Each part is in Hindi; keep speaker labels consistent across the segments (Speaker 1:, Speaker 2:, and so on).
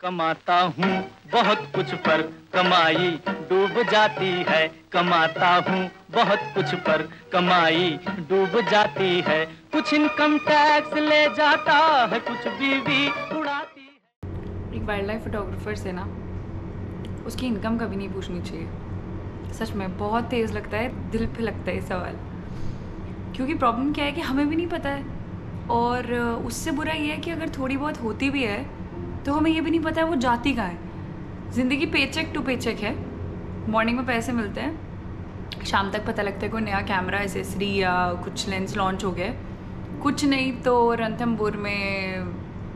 Speaker 1: कमाता हूँ बहुत कुछ पर कमाई डूब जाती है, कमाता हूँ बहुत कुछ पर कमाई डूब जाती है, कुछ इनकम टैक्स ले जाता है, कुछ बीवी उड़ाती है।
Speaker 2: एक वाइल्ड लाइफ फोटोग्राफर से ना उसकी इनकम कभी नहीं पूछनी चाहिए। सच में बहुत तेज़ लगता है, दिल पे लगता है ये सवाल, क्योंकि प्रॉब्लम क्या है कि हमें भी नहीं पता है, और उससे बुरा ये है कि अगर थोड़ी बहुत होती भी है तो हमें ये भी नहीं पता है वो जाती कहाँ है। ज़िंदगी पेचेक टू पेचेक है। मॉर्निंग में पैसे मिलते हैं, शाम तक पता लगता है कोई नया कैमरा एसेसरी या कुछ लेंस लॉन्च हो गया, कुछ नहीं तो रणथंभौर में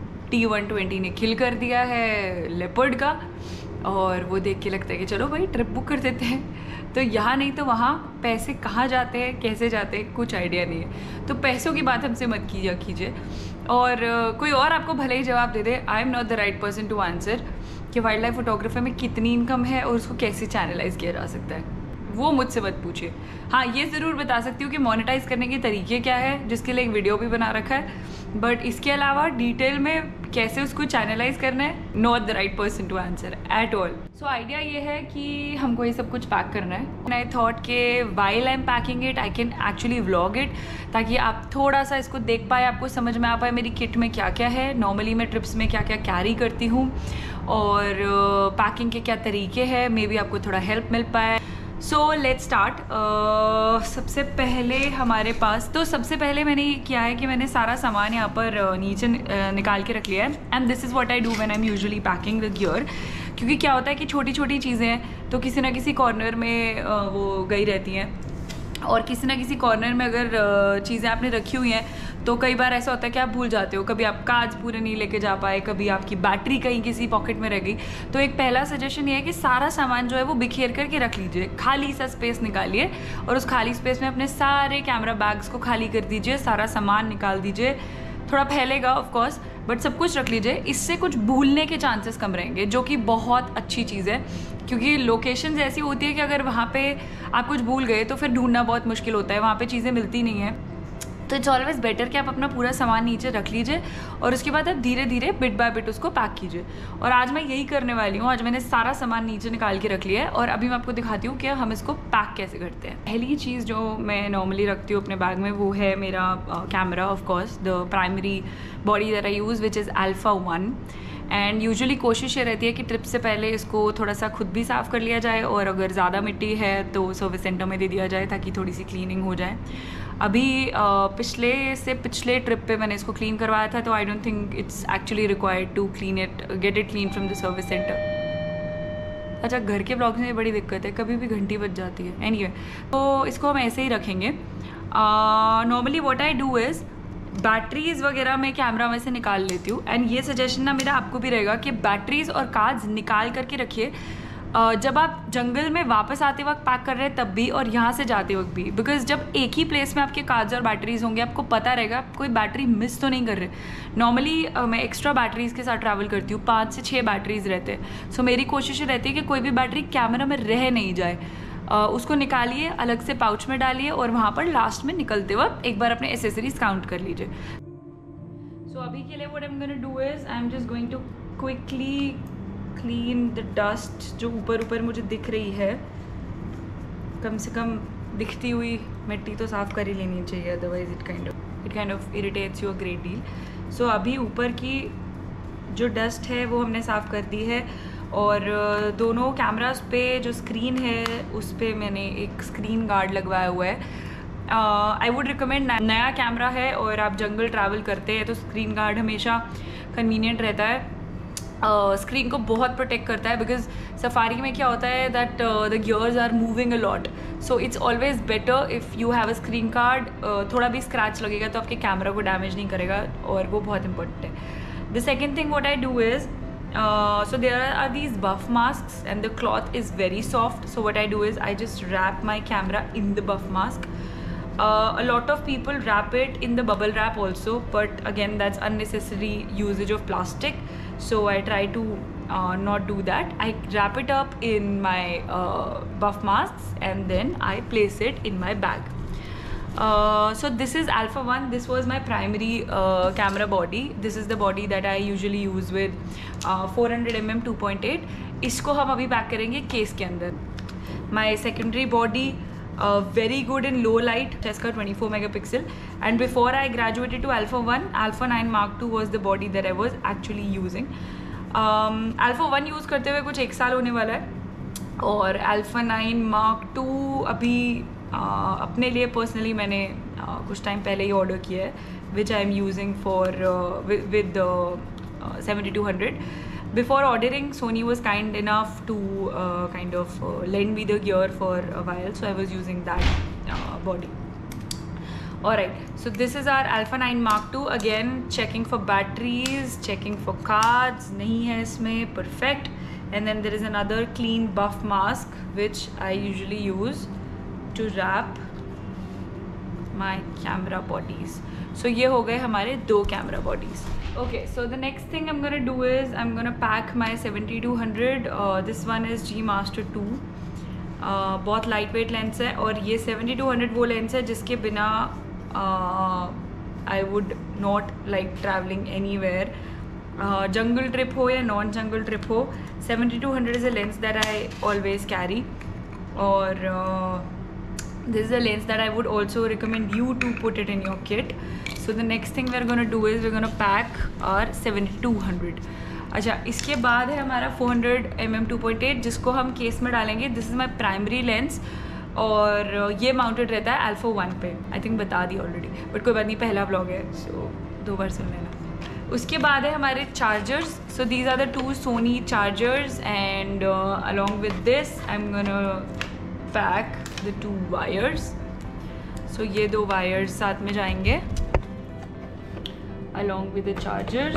Speaker 2: T120 ने किल कर दिया है लेपर्ड का, और वो देख के लगता है कि चलो भाई ट्रिप बुक कर देते हैं। तो यहाँ नहीं तो वहाँ पैसे कहाँ जाते हैं, कैसे जाते हैं, कुछ आइडिया नहीं है। तो पैसों की बात हमसे मत कीजिए, और कोई और आपको भले ही जवाब दे दे। I am not the right person to answer कि वाइल्ड लाइफ फोटोग्राफी में कितनी इनकम है और उसको कैसे चैनलाइज किया जा सकता है, वो मुझसे मत पूछिए। हाँ, ये ज़रूर बता सकती हूँ कि मोनेटाइज करने के तरीके क्या है, जिसके लिए एक वीडियो भी बना रखा है, बट इसके अलावा डिटेल में कैसे उसको चैनलाइज करना है, not the right person to answer at all. So idea ये है कि हमको ये सब कुछ पैक करना है। आई थॉट के while I am packing it I can actually vlog it, ताकि आप थोड़ा सा इसको देख पाए, आपको समझ में आ पाए मेरी किट में क्या क्या है, नॉर्मली मैं ट्रिप्स में क्या क्या कैरी करती हूँ, और पैकिंग के क्या तरीके हैं, मे बी आपको थोड़ा हेल्प मिल पाए। So let's start. सबसे पहले हमारे पास, तो सबसे पहले मैंने ये किया है कि मैंने सारा सामान यहाँ पर नीचे निकाल के रख लिया है, and this is what I do when I am usually packing the gear. क्योंकि क्या होता है कि छोटी छोटी चीज़ें हैं तो किसी ना किसी कॉर्नर में वो गई रहती हैं, और किसी ना किसी कॉर्नर में अगर चीज़ें आपने रखी हुई हैं तो कई बार ऐसा होता है कि आप भूल जाते हो, कभी आप कार्ड्स पूरे नहीं लेके जा पाए, कभी आपकी बैटरी कहीं किसी पॉकेट में रह गई। तो एक पहला सजेशन ये है कि सारा सामान जो है वो बिखेर करके रख लीजिए, खाली सा स्पेस निकालिए, और उस खाली स्पेस में अपने सारे कैमरा बैग्स को खाली कर दीजिए, सारा सामान निकाल दीजिए। थोड़ा फैलेगा ऑफ कोर्स, बट सब कुछ रख लीजिए, इससे कुछ भूलने के चांसेस कम रहेंगे, जो कि बहुत अच्छी चीज़ है। क्योंकि लोकेशंस ऐसी होती है कि अगर वहाँ पे आप कुछ भूल गए तो फिर ढूंढना बहुत मुश्किल होता है, वहाँ पे चीज़ें मिलती नहीं हैं। तो इट्स ऑलवेज बेटर कि आप अपना पूरा सामान नीचे रख लीजिए, और उसके बाद आप धीरे धीरे बिट बाय बिट उसको पैक कीजिए। और आज मैं यही करने वाली हूँ। आज मैंने सारा सामान नीचे निकाल के रख लिया है, और अभी मैं आपको दिखाती हूँ कि हम इसको पैक कैसे करते हैं। पहली चीज़ जो मैं नॉर्मली रखती हूँ अपने बैग में वो है मेरा camera, of course the primary body that I use which is Alpha 1। And usually कोशिश ये रहती है कि ट्रिप से पहले इसको थोड़ा सा खुद भी साफ़ कर लिया जाए, और अगर ज़्यादा मिट्टी है तो सर्विस सेंटर में दे दिया जाए ताकि थोड़ी सी क्लीनिंग हो जाए। अभी पिछले ट्रिप पे मैंने इसको क्लीन करवाया था, तो I don't think it's actually required to clean it, get it clean from the service centre. अच्छा, घर के ब्लॉग्स में बड़ी दिक्कत है, कभी भी घंटी बज जाती है। एनीवे, तो इसको हम ऐसे ही रखेंगे। Normally what I do is batteries वगैरह मैं कैमरा में से निकाल लेती हूँ, एंड ये सजेशन ना मेरा आपको भी रहेगा कि बैटरीज और कार्ड्स निकाल करके रखिए, जब आप जंगल में वापस आते वक्त पैक कर रहे हैं तब भी, और यहाँ से जाते वक्त भी, बिकॉज जब एक ही प्लेस में आपके कार्ड्स और बैटरीज होंगे आपको पता रहेगा आप कोई बैटरी मिस तो नहीं कर रहे। नॉर्मली मैं एक्स्ट्रा बैटरीज के साथ ट्रैवल करती हूँ, 5 से 6 बैटरीज रहते हैं। सो मेरी कोशिश रहती है कि कोई भी बैटरी कैमरा में रह नहीं जाए, उसको निकालिए, अलग से पाउच में डालिए, और वहाँ पर लास्ट में निकलते वक्त एक बार अपने एसेसरीज काउंट कर लीजिए। सो अभी के लिए what I am going to do is I am just going to quickly clean the dust जो ऊपर मुझे दिख रही है। कम से कम दिखती हुई मिट्टी तो साफ़ कर ही लेनी चाहिए, otherwise it kind of irritates you a great deal. So अभी ऊपर की जो डस्ट है वो हमने साफ़ कर दी है, और दोनों कैमरास पे जो स्क्रीन है उस पर मैंने एक स्क्रीन गार्ड लगवाया हुआ है। आई वुड रिकमेंड, नया कैमरा है और आप जंगल ट्रैवल करते हैं तो स्क्रीन गार्ड हमेशा कन्वीनियंट रहता है, स्क्रीन को बहुत प्रोटेक्ट करता है। बिकॉज सफारी में क्या होता है that the gears are moving a lot, so it's always better if you have a screen guard. थोड़ा भी स्क्रैच लगेगा तो आपके कैमरा को डैमेज नहीं करेगा, और वो बहुत इंपॉर्टेंट है। The second thing what I do is so there are these buff masks and the cloth is very soft, so what I do is I just wrap my camera in the buff mask. A lot of people wrap it in the bubble wrap also, but again that's unnecessary usage of plastic, so I try to not do that. I wrap it up in my buff masks and then I place it in my bag. So this is Alpha 1. This was my primary camera body. This is the body that I usually use with 400mm 2.8. इसको हम अभी पैक करेंगे केस के अंदर. My secondary body, very good in low light, इसका 24 megapixel. And before I graduated to Alpha 1, Alpha 9 Mark II was the body that I was actually using. Alpha 1 use करते हुए कुछ 1 साल होने वाला है, और Alpha 9 Mark II अभी अपने लिए पर्सनली मैंने कुछ टाइम पहले ही ऑर्डर किया है, which I am using for with 7200. Before ordering, Sony was kind enough to kind of lend me the gear for a while, so I was using that body. Alright, so this is our Alpha 9 Mark II. Again, checking for batteries, checking for cards. नहीं है इसमें, perfect. And then there is another clean buff mask which I usually use to wrap my camera bodies. So ये हो गए हमारे 2 camera bodies. Okay, so the next thing I'm gonna do is I'm gonna pack my 7200. This one is G Master 2. बहुत लाइट वेट लेंस है, और ये 7200 वो लेंस है जिसके बिना I would not like travelling anywhere. जंगल ट्रिप हो या नॉन जंगल ट्रिप हो, 7200 is a lens that I always carry, और this is a lens that I would also recommend you to put it in your kit. So the next thing we're gonna do is we're gonna pack our 7200. अच्छा, इसके बाद है हमारा 400mm 2.8 जिसको हम केस में डालेंगे. This is my primary lens, और ये माउंटेड रहता है Alpha 1 पे. आई थिंक बता दी ऑलरेडी, बट कोई बात नहीं, पहला ब्लॉग है, सो 2 बार सुन लेना. उसके बाद है हमारे chargers. So these are the 2 Sony chargers, and along with this I am gonna pack the 2 wires. So ये 2 wires साथ में जाएंगे along with the chargers.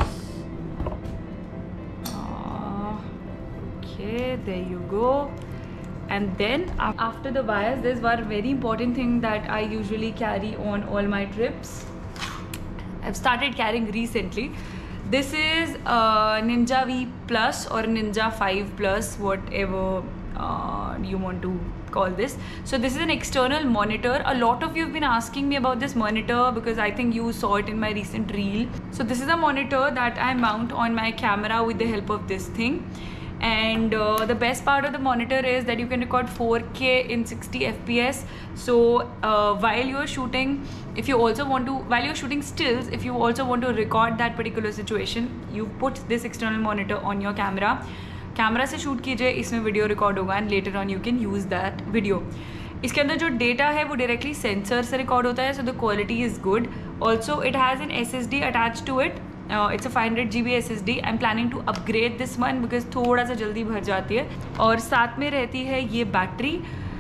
Speaker 2: Okay, there you go. And then after the wires, there's one very important thing that I usually carry on all my trips. I've started carrying recently. This is Ninja V Plus or Ninja 5 Plus, whatever you want to call this. So this is an external monitor. A lot of you have been asking me about this monitor because I think you saw it in my recent reel. So this is a monitor that I mount on my camera with the help of this thing. And the best part of the monitor is that you can record 4K in 60 FPS. So while you're shooting, if you also want to, while you're shooting stills, if you also want to record that particular situation, you put this external monitor on your camera. Camera से शूट कीजिए, इसमें वीडियो रिकॉर्ड होगा, and later on you can use that video. इसके अंदर जो डेटा है वो डायरेक्टली सेंसर से रिकॉर्ड होता है, so the quality is good. Also it has an SSD attach to it. It's a 500 GB SSD. I am planning to upgrade this one because थोड़ा सा जल्दी भर जाती है, और साथ में रहती है ये battery.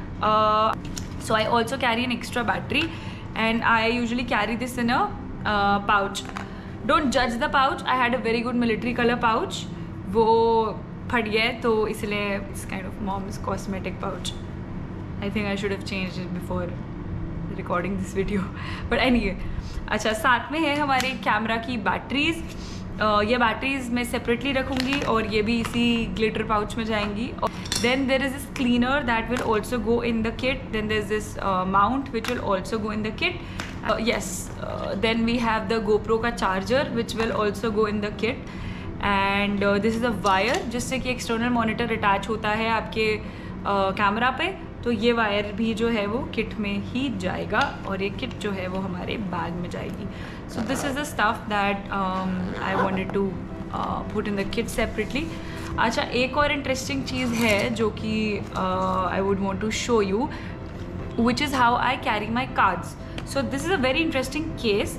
Speaker 2: So I also carry an extra battery, and I usually carry this in a pouch. Don't जज the pouch. I had a very good military colour pouch, वो फट गया है, तो इसलिए it's kind of mom's cosmetic pouch. I think I should have changed it before recording this video, but anyway. अच्छा, साथ में है हमारे कैमरा की बैटरीज. ये बैटरीज मैं सेपरेटली रखूँगी, और ये भी इसी ग्लिटर पाउच में जाएंगी. Then there is this cleaner that will also go in the kit. Then there is this mount which will also go in the kit. yes, then we have the GoPro का charger which will also go in the kit. And this is a wire जिससे कि एक्सटर्नल मॉनिटर अटैच होता है आपके कैमरा पे. तो ये वायर भी जो है वो किट में ही जाएगा, और ये किट जो है वो हमारे बैग में जाएगी. So this is the stuff that I wanted to put in the kit separately. अच्छा, एक और इंटरेस्टिंग चीज़ है जो कि I would want to show you, which is how I carry my cards. So this is a very interesting case.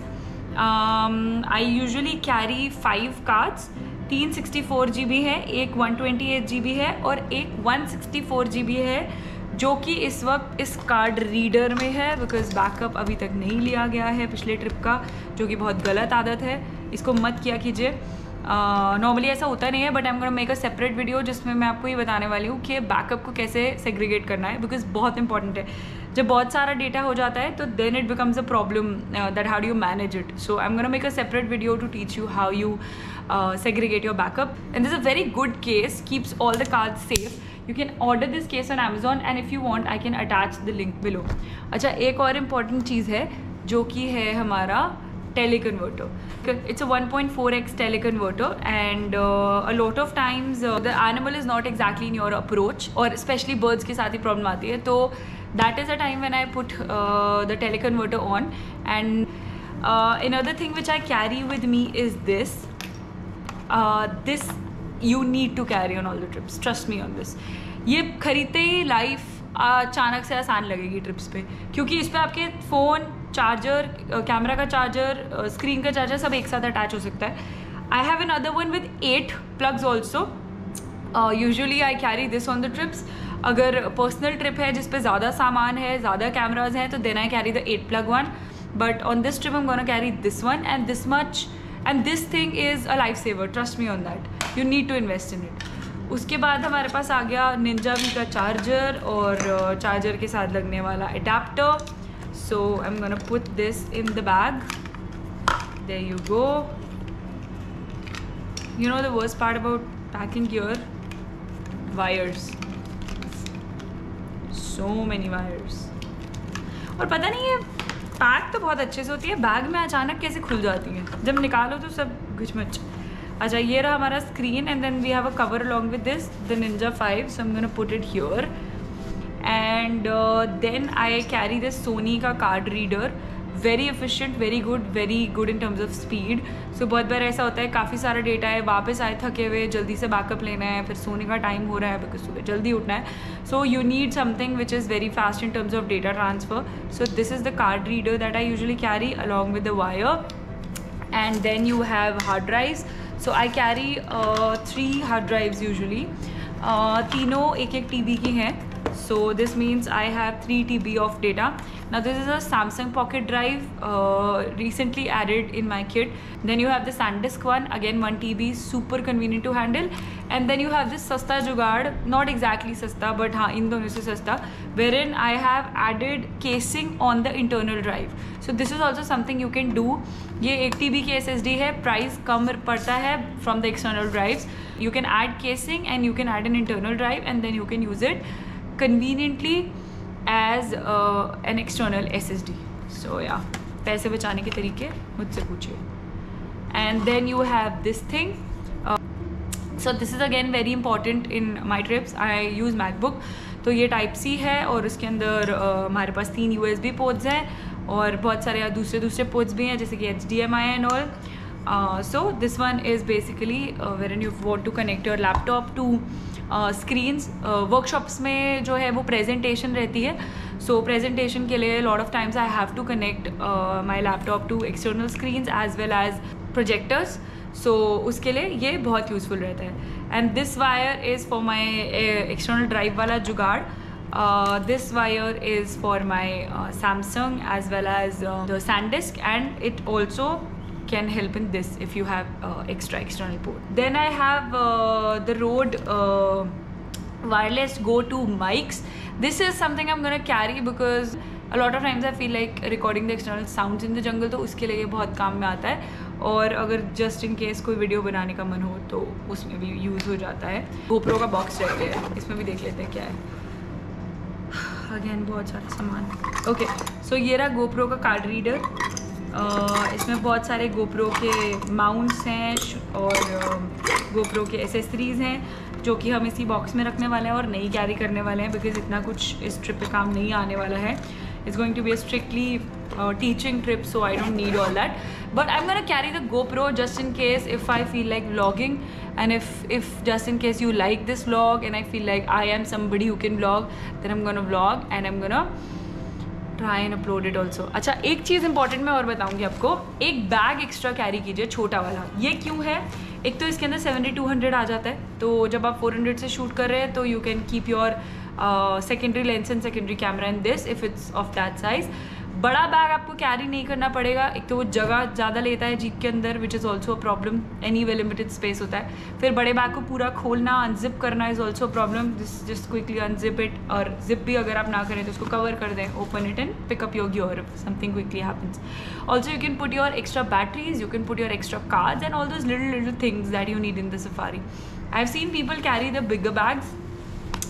Speaker 2: I usually carry 5 cards. 3 64 GB है, एक 128 GB है, और एक 164 GB है, जो कि इस वक्त इस कार्ड रीडर में है बिकॉज बैकअप अभी तक नहीं लिया गया है पिछले ट्रिप का, जो कि बहुत गलत आदत है. इसको मत किया कीजिए. नॉर्मली ऐसा होता नहीं है, but I am gonna make a separate video जिसमें मैं आपको ये बताने वाली हूँ कि बैकअप को कैसे सेग्रीगेट करना है, बिकॉज बहुत इंपॉर्टेंट है. जब बहुत सारा डेटा हो जाता है तो then it becomes a problem that how do you manage it. So I am gonna make a separate video to teach you how you segregate your backup. And this is a very good case, keeps all the cards safe. You can order this case on Amazon, and if you want I can attach the link below. अच्छा, एक और important चीज़ है जो कि है हमारा teleconverter. It's a 1.4x teleconverter, and a lot of times the animal is not exactly in your approach, और especially birds के साथ ही problem आती है. तो that is a time when I put the teleconverter on. And another thing which I carry with me is this. This you need to carry on all the trips. Trust me on this. ये खरीदते ही लाइफ अचानक से आसान लगेगी ट्रिप्स पे, क्योंकि इस पर आपके फ़ोन, चार्जर, कैमरा का चार्जर, स्क्रीन का चार्जर सब एक साथ अटैच हो सकता है. I have another one with 8 plugs also. Usually I carry this on the trips. अगर पर्सनल ट्रिप है जिस पे ज़्यादा सामान है, ज़्यादा कैमराज हैं, तो then I carry the 8 plug one. But on this trip I am gonna carry this one and this much. And this thing is a lifesaver, trust me on that. You need to invest in it. उसके बाद हमारे पास आ गया Ninja V का चार्जर और चार्जर के साथ लगने वाला adapter. So I'm gonna put this in the bag. There you go. You know the worst part about packing gear? Wires. So many wires. और पता नहीं है, पैक तो बहुत अच्छे से होती है, बैग में अचानक कैसे खुल जाती है, जब निकालो तो सब घुचमच. अच्छा, ये रहा हमारा screen, and then we have a cover along with this, the Ninja 5. So I am gonna put it here. And then I carry this Sony का card reader. Very efficient, very good in terms of speed. So बहुत बार ऐसा होता है काफ़ी सारा डेटा है, वापस आए थके हुए, जल्दी से बैकअप लेना है, फिर सोने का टाइम हो रहा है बिकॉज सुबह जल्दी उठना है. So you need something which is very fast in terms of data transfer. So this is the card reader that I usually carry along with the wire. And then you have hard drives. So I carry 3 hard drives usually. तीनों 1-1 TB की हैं. So this means I have 3 TB of data. Now this is a Samsung Pocket Drive, recently added in my kit. Then you have the SanDisk one, again 1 TB, super convenient to handle. And then you have this Sasta Jugaad, not exactly Sasta, but हाँ इन दोनों से सस्ता, wherein I have added casing on the internal drive. So this is also something you can do. ये 1 TB की SSD है, प्राइस कम पड़ता है from the external drives. You can add casing and you can add an internal drive, and then you can use it conveniently as an external SSD. So yeah, पैसे बचाने के तरीके मुझसे पूछिए. And then you have this thing. So this is again very important in my trips. I use MacBook. तो ये टाइप सी है और उसके अंदर हमारे पास 3 USB पोर्ट्स हैं और बहुत सारे दूसरे पोर्ट्स भी हैं जैसे कि HDMI and all. So this one is basically wherein you want to connect your laptop to screens. Workshops में जो है वो प्रेजेंटेशन रहती है. सो प्रेजेंटेशन के लिए lot of times I have to connect my laptop to external screens as well as projectors. So उसके लिए ये बहुत यूज़फुल रहता है. And this wire is for my external drive वाला जुगाड़. This wire is for my Samsung as well as the SanDisk, and it also can help in this if you have extra external port. Then I have the Rode wireless go-to mics. This is something I'm gonna carry because a lot of times I feel like recording the external sounds in the jungle, तो उसके लिए ये बहुत काम में आता है. और अगर जस्ट इन केस कोई वीडियो बनाने का मन हो तो उसमें भी यूज़ हो जाता है. GoPro का बॉक्स रहता है, इसमें भी देख लेते हैं क्या है. अगेन बहुत सारा सामान. ओके, सो ये रहा GoPro का कार्ड रीडर. इसमें बहुत सारे GoPro के माउंट्स हैं और GoPro के एसेसरीज़ हैं जो कि हम इसी बॉक्स में रखने वाले हैं और नहीं कैरी करने वाले हैं बिकॉज इतना कुछ इस ट्रिप पे काम नहीं आने वाला है. It's going to be a strictly teaching trip, so I don't need all that. But I'm gonna carry the GoPro just in case if I feel like vlogging, and if just in case you like this vlog and I feel like I am somebody who can vlog, then I'm gonna vlog and I'm gonna try and upload it also. अच्छा, एक चीज़ इंपॉर्टेंट मैं और बताऊंगी आपको. एक बैग एक्स्ट्रा कैरी कीजिए, छोटा वाला. ये क्यों है? एक तो इसके अंदर 70-200 आ जाता है, तो जब आप 400 से शूट कर रहे हैं तो you can keep your secondary lens and secondary camera in this if it's of that size. बड़ा बैग आपको कैरी नहीं करना पड़ेगा. एक तो वो जगह ज़्यादा लेता है जीप के अंदर, which is also a problem. Anyway limited space होता है. फिर बड़े बैग को पूरा खोलना, अनजिप करना is also problem. Just quickly unzip it, और जिप भी अगर आप ना करें तो उसको कवर कर दें, open it and pick up your gear if something quickly happens. Also you can put your extra batteries, you can put your extra cards and all those little things that you need in the safari. I've seen people carry the bigger bags.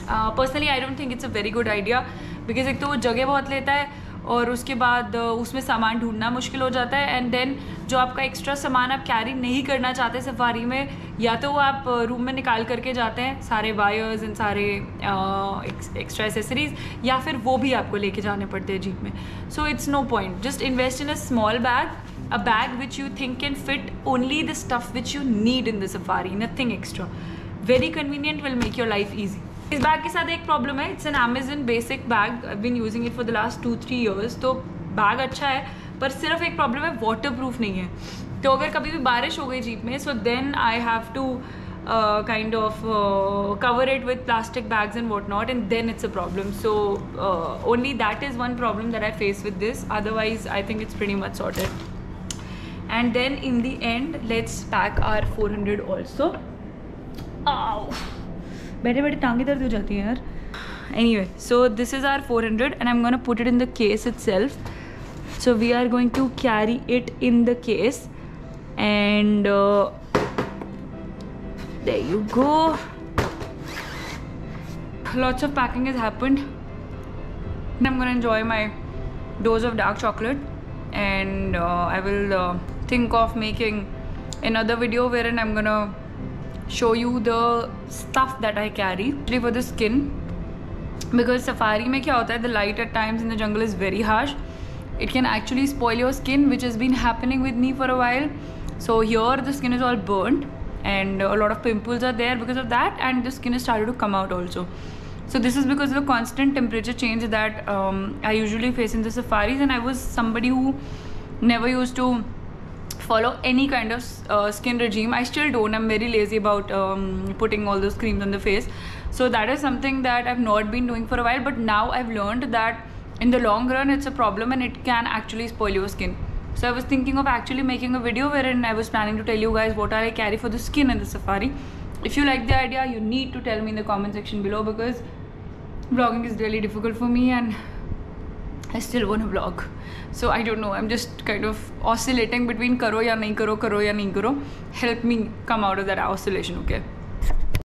Speaker 2: Personally I don't think it's a very good idea, because एक तो वो जगह बहुत लेता है और उसके बाद उसमें सामान ढूंढना मुश्किल हो जाता है, एंड देन जो आपका एक्स्ट्रा सामान आप कैरी नहीं करना चाहते सफारी में, या तो वो आप रूम में निकाल करके जाते हैं सारे वायर्स एंड सारे एक्स्ट्रा एसेसरीज, या फिर वो भी आपको लेके जाने पड़ते हैं जीप में. So it's no point. Just invest in a small bag, a bag which you think can fit only the stuff which you need in the safari, nothing extra. Very convenient, will make your life easy. इस बैग के साथ एक प्रॉब्लम है, it's an Amazon basic bag. I been using it for the last 2-3 years. तो बैग अच्छा है, पर सिर्फ एक प्रॉब्लम है, वाटर प्रूफ नहीं है. तो अगर कभी भी बारिश हो गई जीप में, so then I have to kind of cover it with plastic bags and whatnot, and then it's a problem. So only that is one problem that I face with this. Otherwise I think it's pretty much sorted. And then in the end, let's pack our 400 also. Ow! बैठे बैठे टांगे दर्द हो जाती हैं यार. Anyway, so this is our 400 and I'm going to put it in the case itself. So we are going to carry it in the case, and there you go. Lots of packing has happened. I'm going to enjoy my dose of dark chocolate, and I will think of making another video wherein I'm gonna show you the stuff that I carry for the skin, because safari में क्या होता है, the light at times in the jungle is very harsh. It can actually spoil your skin, which has been happening with me for a while. So here the skin is all burnt and a lot of pimples are there because of that, and the skin has started to come out also. So this is because of the constant temperature change that I usually face in the safaris, and I was somebody who never used to follow any kind of skin regime. I still don't. I'm very lazy about putting all those creams on the face. So that is something that I've not been doing for a while, but now I've learned that in the long run it's a problem and it can actually spoil your skin. So I was thinking of actually making a video wherein I was planning to tell you guys what I carry for the skin in the safari. If you like the idea, you need to tell me in the comment section below, because vlogging is really difficult for me and I still want to vlog. So I don't know, I'm just kind of oscillating between karo ya nahi karo, karo ya nahi karo. Help me come out of that oscillation, okay?